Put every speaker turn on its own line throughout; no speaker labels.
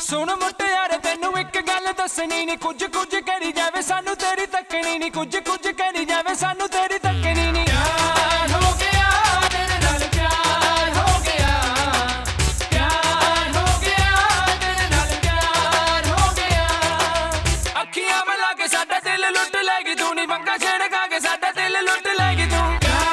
सुन मुटियारे तेनू एक गल दसनी नी, कुछ कुछ करी जावे सानू तेरी तकनी नी, कुछ कुछ करी जावे सानू तेरी तकनी नी। प्यार हो गया तेरे नाल, प्यार हो गया, प्यार हो गया तेरे नाल, प्यार हो गया। अखियां मिला के साडा दिल लुट लेगी तू, नी पंगा छिड़का के साडा दिल लुट लेगी तू।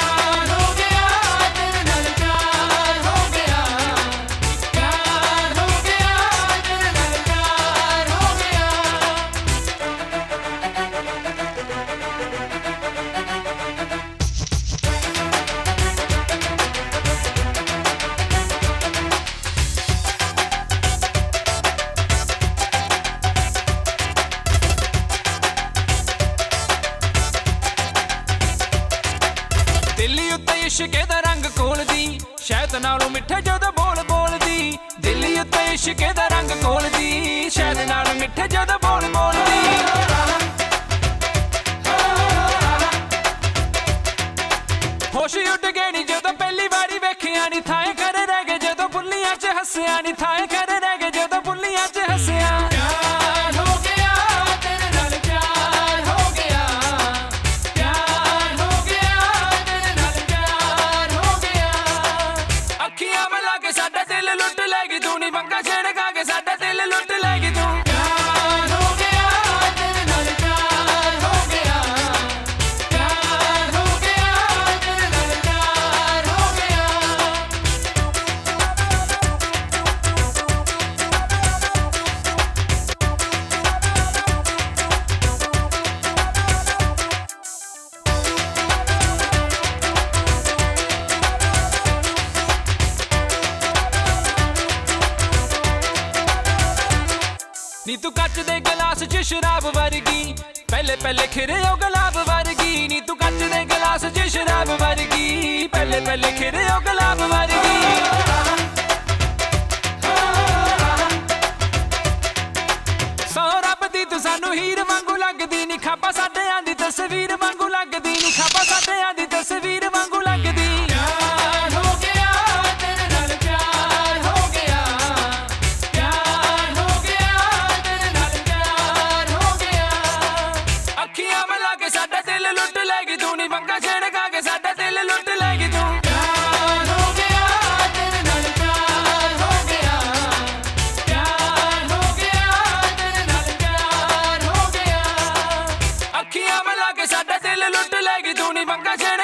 दिल्ली उत्ते इश्के दा रंग घोलदी, शहद नालों मिठे जदों बोल बोलदी। दिल्ली उत्ते इश्के दा रंग घोलदी, शहद नालों मिठे जदों बोल बोलदी। होश उड़ गए नी जदों पहली बारी वेखिया नी, थाए खड़े रह गए जदों बुल्लियां च हस्सिया नी, थाए खड़े रह गए जदों बुल्लियां च हस्सिया। साडा दिल लुट लेगी तू, नी पंगा छिड़का के साडा दिल लुट लेगी तू। प्यार हो गया तेरे नाल, प्यार हो गया, प्यार हो गया तेरे नाल, प्यार हो गया। नी तू कच दे गिलास च शराब वर्गी, पहले पहले खिरे ओ गुलाब वर्गी। नी तू कच दे गिलास च शराब वर्गी, पहले पहले खिरे ओ गुलाब वर्गी। सौ रब दी तू सानू हीर वांगू लगदी, नी खापा साडे आंदी तस्वीर वांगू लगदी, नी खापा साडे आंदी तस्वीर वांगू लगदी। साडा दिल लुट लेगी तू, नी पंगा छिड़का के साडा दिल लुट लेगी तू। प्यार हो गया तेरे नाल, प्यार हो गया, प्यार हो गया तेरे नाल, प्यार हो गया। अखियां मिला के साडा दिल लुट लेगी तू, नी पंगा छिड़का